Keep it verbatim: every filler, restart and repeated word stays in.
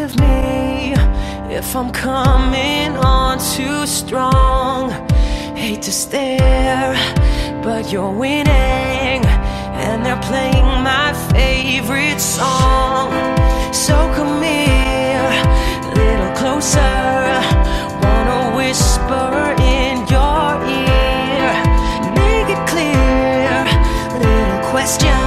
forgive me if I'm coming on too strong. Hate to stare, but you're winning, and they're playing my favorite song. So come here, a little closer, wanna whisper in your ear, make it clear, little question.